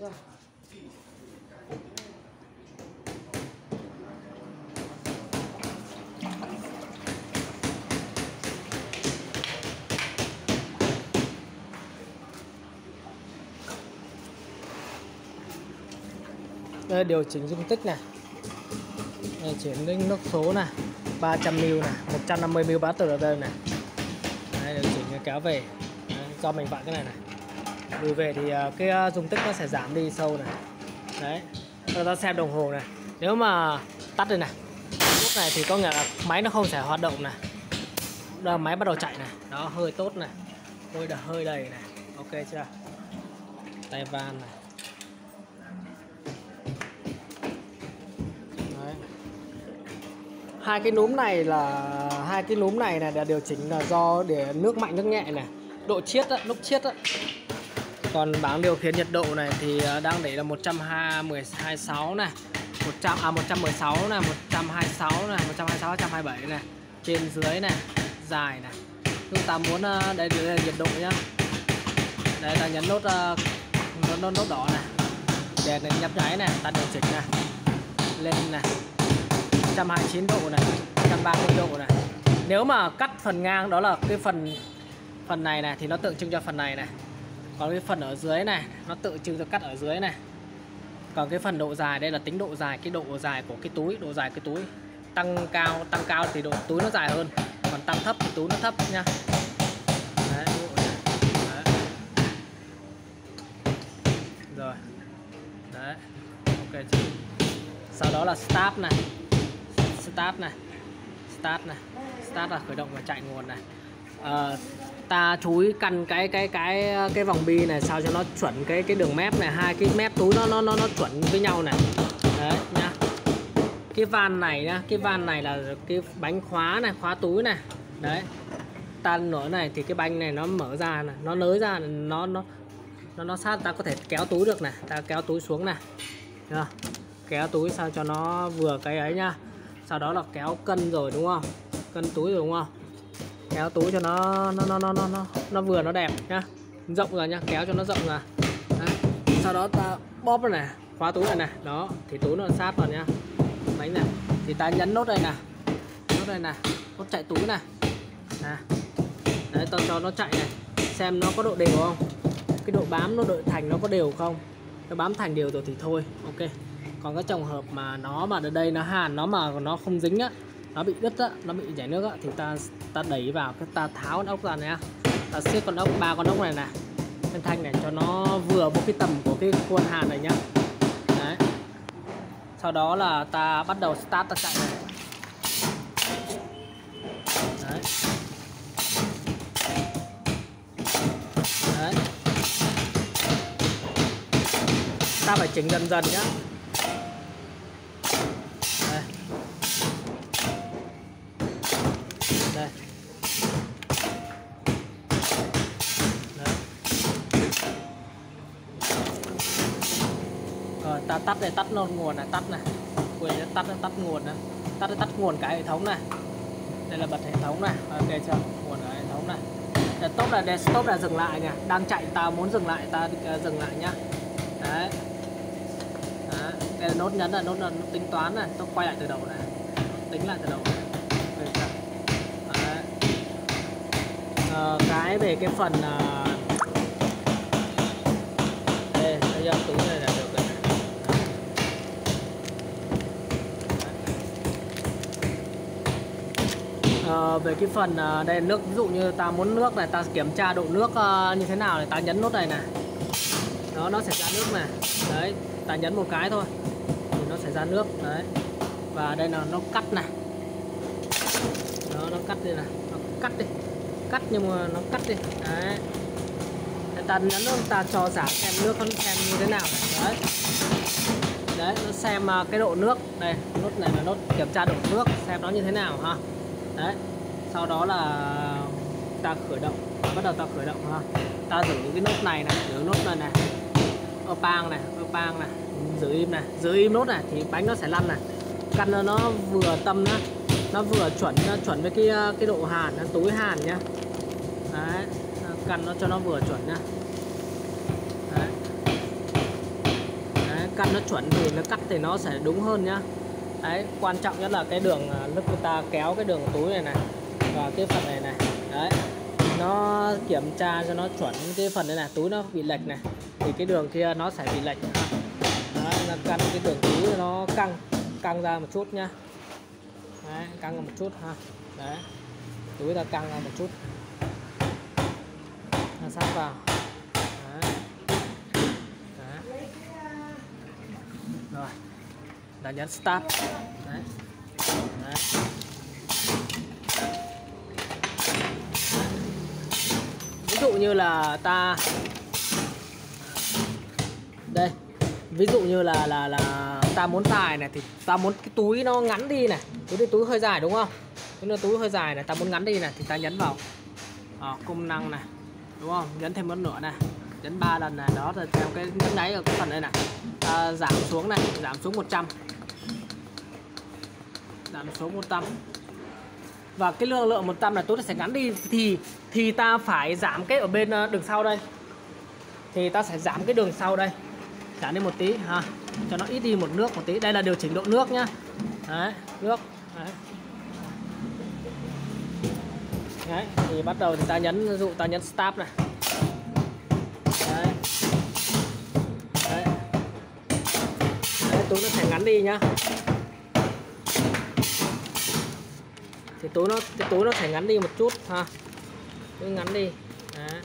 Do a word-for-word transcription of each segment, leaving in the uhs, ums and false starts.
chưa? Đây điều chỉnh dung tích này. Đây chuyển đến nốc số này, ba trăm mi li này, một trăm năm mươi mi li bar từ đây này. Đây điều chỉnh cái kéo về. Đấy, do mình vặn cái này này. Lùi về thì cái dung tích nó sẽ giảm đi sâu này. Đấy. Rồi ta xem đồng hồ này. Nếu mà tắt đây này. Lúc này thì có nghĩa là máy nó không thể hoạt động này. Đó, máy bắt đầu chạy này. Đó, hơi tốt này. Hơi đ hơi đầy này. Ok chưa? Tay van này. Đấy. Hai cái núm này là hai cái núm này này là điều chỉnh là do để nước mạnh nước nhẹ này, độ chiết á, lúc chiết á. Còn bảng điều khiển nhiệt độ này thì đang để là một trăm hai mươi sáu này, một trăm à một trăm mười sáu này, một trăm hai mươi sáu này, một trăm hai mươi sáu, một trăm hai mươi bảy này, trên dưới này, dài này. Chúng ta muốn đây là nhiệt độ nhá. Đây ta nhấn nốt nốt nốt, nốt đỏ này. Đèn này nhấp nháy này, ta điều chỉnh này. Lên này. một trăm hai mươi chín độ này, một trăm ba mươi độ này. Nếu mà cắt phần ngang đó là cái phần phần này này thì nó tượng trưng cho phần này này. Còn cái phần ở dưới này nó tượng trưng cho cắt ở dưới này. Còn cái phần độ dài đây là tính độ dài, cái độ dài của cái túi, độ dài cái túi. Tăng cao, tăng cao thì độ túi nó dài hơn. Còn tăng thấp thì túi nó thấp nha. Đấy, đấy. Rồi. Đấy. Ok chưa? Sau đó là start này. Start này. Start này. Start là khởi động và chạy nguồn này. À, ta chú ý căn cái cái cái cái vòng bi này sao cho nó chuẩn cái cái đường mép này, hai cái mép túi nó nó nó nó chuẩn với nhau này. Đấy nhá. Cái van này nhá, cái van này là cái bánh khóa này, khóa túi này. Đấy. Ta nổi này thì cái bánh này nó mở ra này, nó nới ra này, nó nó nó nó sát, ta có thể kéo túi được này, ta kéo túi xuống này. Được không? Kéo túi sao cho nó vừa cái ấy nhá. Sau đó là kéo cân rồi đúng không? Cân túi rồi đúng không? Kéo túi cho nó nó nó nó nó nó, nó vừa nó đẹp nhá, rộng rồi nhá, kéo cho nó rộng ra. Đấy. Sau đó ta bóp vào này, khóa túi này này, đó thì túi nó sát vào nhá, bánh này thì ta nhấn nốt đây nè, nốt đây nè, nốt chạy túi này, à. Đấy, ta cho nó chạy này, xem nó có độ đều không, cái độ bám nó độ thành nó có đều không, nó bám thành đều rồi thì thôi, ok. Còn cái trường hợp mà nó mà ở đây nó hàn, nó mà nó không dính á, nó bị đứt á, nó bị chảy nước á, thì ta ta đẩy vào, cái ta tháo con ốc ra này, ta siết con ốc, ba con ốc này nè, cái thanh này cho nó vừa với cái tầm của cái khuôn hàn này nhá. Đấy. Sau đó là ta bắt đầu start, ta chạy này. Đấy. Đấy. Ta phải chỉnh dần dần nhá. Đây. Đấy. Rồi ta tắt đây, tắt nốt nguồn này, tắt này. Quên tắt tắt nguồn này. Tắt tắt nguồn cả hệ thống này. Đây là bật hệ thống này. Ok chưa? Nguồn ở hệ thống này. Để stop là để stop là dừng lại nha. Đang chạy ta muốn dừng lại, ta dừng lại nhá. Đấy. Đấy. Đây là nốt nhấn là nốt là nốt tính toán này, tôi quay lại từ đầu này. Tính lại từ đầu này. Uh, cái về cái phần uh... đây, đây túi này là được rồi. Uh, về cái phần uh, đây nước, ví dụ như ta muốn nước này, ta kiểm tra độ nước uh, như thế nào này, ta nhấn nút này này, đó nó sẽ ra nước này, đấy, ta nhấn một cái thôi thì nó sẽ ra nước đấy. Và đây là nó cắt này, đó nó cắt đi này, nó cắt đi. Cắt nhưng mà nó cắt đi. Đấy. Để ta nhấn nó, ta cho giảm xem nước nó xem như thế nào này. Đấy. Đấy, nó xem cái độ nước. Đây, nốt này là nốt kiểm tra độ nước, xem nó như thế nào ha. Đấy. Sau đó là ta khởi động, bắt đầu ta khởi động ha. Ta giữ cái nốt này này, giữ nốt này này. Ơ pang này, ơ pang này, giữ im này, giữ im nốt này thì bánh nó sẽ lăn này. Căn nó vừa tâm nhá. Nó vừa chuẩn chuẩn với cái cái độ hàn, túi hàn nhá. Đấy, căn nó cho nó vừa chuẩn nhá. Đấy. căn nó chuẩn thì nó cắt thì nó sẽ đúng hơn nhá. Đấy, quan trọng nhất là cái đường lúc người ta kéo cái đường túi này này và cái phần này này. Đấy, nó kiểm tra cho nó chuẩn cái phần này này, túi nó bị lệch này thì cái đường kia nó sẽ bị lệch. Đấy, là căn cái đường túi nó căng căng ra một chút nhá. Đấy, căng ra một chút ha. Đấy, túi ta căng ra một chút, ta sát vào. Đấy. Đấy. Rồi, ta nhấn start. Đấy. Đấy. Ví dụ như là ta đây, ví dụ như là là là ta muốn tài này thì ta muốn cái túi nó ngắn đi này, túi cái túi hơi dài đúng không? Cái túi hơi dài này ta muốn ngắn đi này thì ta nhấn vào à, công năng này đúng không? Nhấn thêm một nữa này, nhấn ba lần này, đó là theo cái nhấn đáy ở cái phần này này. Ta giảm xuống này, giảm xuống một trăm, giảm xuống một trăm. Và cái lượng lượng một trăm là túi nó sẽ ngắn đi thì thì ta phải giảm cái ở bên đường sau đây. Thì ta sẽ giảm cái đường sau đây, giảm đi một tí ha, cho nó ít đi một nước một tí. Đây là điều chỉnh độ nước nhá. Đấy, nước. Đấy. Đấy, thì bắt đầu thì ta nhấn, ví dụ ta nhấn start này. Đấy. Đấy. Đấy, túi nó sẽ ngắn đi nhá. Thì túi nó cái túi nó sẽ ngắn đi một chút ha. Túi ngắn đi. Đấy.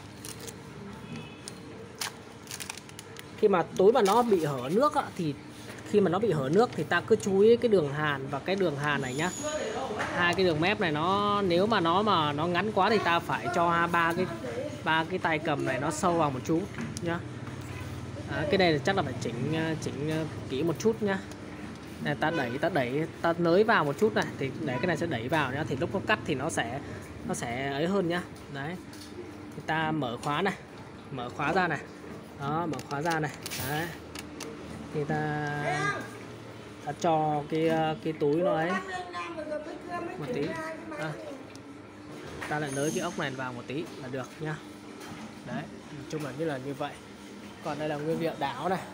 Khi mà túi mà nó bị hở nước á, thì khi mà nó bị hở nước thì ta cứ chú ý cái đường hàn và cái đường hàn này nhá. Hai cái đường mép này nó nếu mà nó mà nó ngắn quá thì ta phải cho ba cái ba cái tay cầm này nó sâu vào một chút nhá. À, cái này chắc là phải chỉnh chỉnh kỹ một chút nhá. Này, ta đẩy ta đẩy ta nới vào một chút này thì để cái này sẽ đẩy vào nhá, thì lúc nó cắt thì nó sẽ nó sẽ ấy hơn nhá. Đấy, thì ta mở khóa này, mở khóa ra này, đó, mở khóa ra này. Đấy, thì ta ta cho cái cái túi nó ấy một tí à, ta lại nới cái ốc này vào một tí là được nhá. Đấy, nói chung là như là như vậy. Còn đây là nguyên liệu đảo này,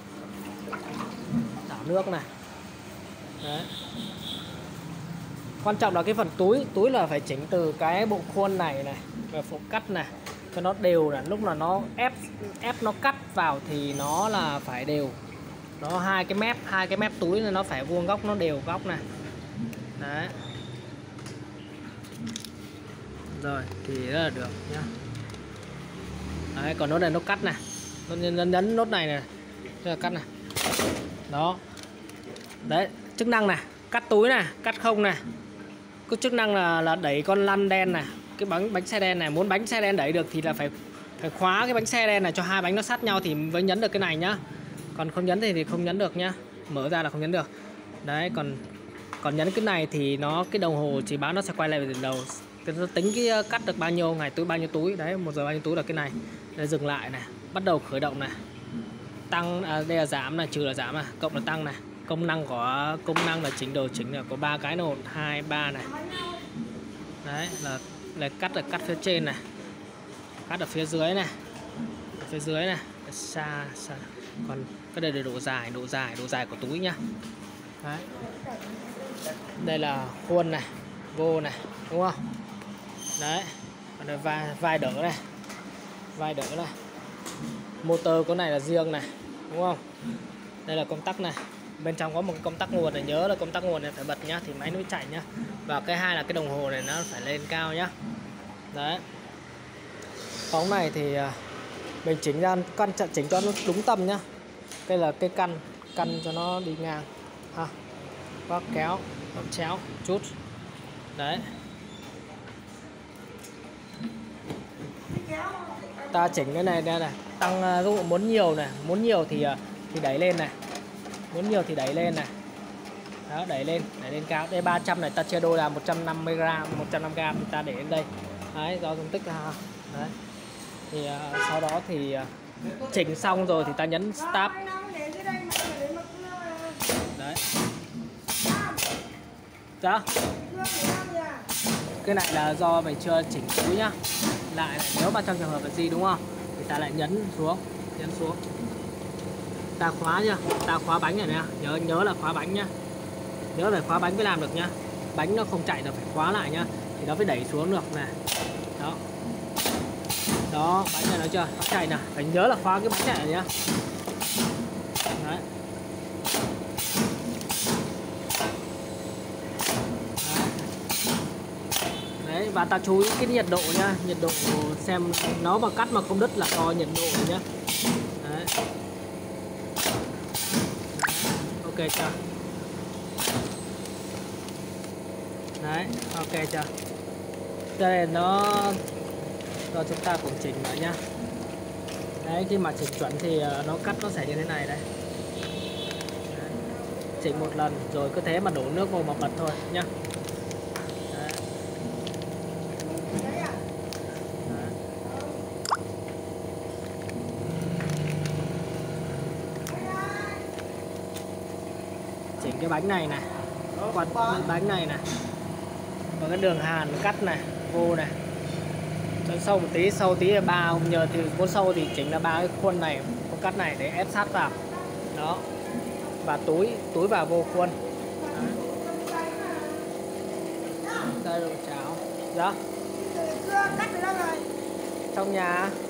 đảo nước này. Đấy. Quan trọng là cái phần túi túi là phải chỉnh từ cái bộ khuôn này này và phụ cắt này cho nó đều, là lúc là nó ép ép nó cắt vào thì nó là phải đều. Nó hai cái mép hai cái mép túi này nó phải vuông góc, nó đều góc này. Đấy. Rồi thì đó là được nhá. Đấy, còn nốt này nó cắt này, nó nhấn, nhấn nốt này này, là cắt này. Đó. Đấy, chức năng này, cắt túi này, cắt không này. Có chức năng là là đẩy con lăn đen này, cái bánh bánh xe đen này, muốn bánh xe đen đẩy được thì là phải phải khóa cái bánh xe đen này cho hai bánh nó sát nhau thì mới nhấn được cái này nhá. Còn không nhấn thì, thì không nhấn được nhá. Mở ra là không nhấn được. Đấy, còn còn nhấn cái này thì nó cái đồng hồ chỉ báo nó sẽ quay lại từ đầu. Nó tính cái cắt được bao nhiêu ngày túi bao nhiêu túi. Đấy, một giờ bao nhiêu túi là cái này. Đây, dừng lại này, bắt đầu khởi động này. Tăng à, đây là giảm này, trừ là giảm này, cộng là tăng này. Công năng có công năng là chỉnh đồ chỉnh là có ba cái, một hai ba này. Đấy là là cắt là cắt phía trên này, cắt ở phía dưới này, ở phía dưới này, xa xa. Còn cái đây là độ dài, độ dài, độ dài của túi nhá. Đấy. Đây là khuôn này, vô này, đúng không? Đấy. Còn đây vai vai đỡ này, vai đỡ này. Motor cái này là riêng này, đúng không? Đây là công tắc này. Bên trong có một cái công tắc nguồn này, nhớ là công tắc nguồn này phải bật nhá thì máy nó mới chạy nhá. Và cái hai là cái đồng hồ này nó phải lên cao nhá. Đấy. Phóng này thì mình chỉnh ra căn chỉnh cho nó đúng tầm nhá. Đây là cái căn căn cho nó đi ngang ha. Có kéo, có chéo chút. Đấy. Ta chỉnh cái này đây này, tăng ví dụ muốn nhiều này, muốn nhiều thì thì đẩy lên này. Muốn nhiều thì đẩy lên này. Đó, đẩy lên, đẩy lên cao. Đây ba trăm này ta chia đôi là một trăm năm mươi gam, một trăm năm mươi gam thì ta để lên đây. Đấy, do dung tích ha. Đấy. Thì uh, sau đó thì uh, chỉnh xong rồi thì ta nhấn start. Đấy. Đó. Cái này là do mình chưa chỉnh túi nhá. Lại này, nếu mà trong trường hợp là gì đúng không? Thì ta lại nhấn xuống, nhấn xuống. ta khóa chưa, ta khóa bánh này nè, nhớ nhớ là khóa bánh nhá, nhớ phải khóa bánh mới làm được nhá, bánh nó không chạy là phải khóa lại nhá, thì nó phải đẩy xuống được nè, đó, đó bánh này nó chưa, nó chạy nè, phải nhớ là khóa cái bánh chạy này nhá, đấy. Đấy, và ta chú ý cái nhiệt độ nhá, nhiệt độ xem nó mà cắt mà không đứt là do nhiệt độ rồi nhá. Đấy. Ok chưa? Đấy, ok chưa? Đây nó rồi chúng ta cũng chỉnh lại nhá. Đấy, khi mà chỉnh chuẩn thì nó cắt nó sẽ như thế này đây. Đấy. Chỉnh một lần rồi cứ thế mà đổ nước vào mà bật thôi nhá. Đấy. Đấy. Chỉnh cái bánh này này, quạt bánh này này, và cái đường hàn cắt này vô này, cho sâu một tí, sâu tí là ba, nhờ thì có sâu thì chỉnh là ba cái khuôn này, con cắt này để ép sát vào, đó, và túi túi vào vô khuôn. Đây rồi cháo, đó. Trong nhà.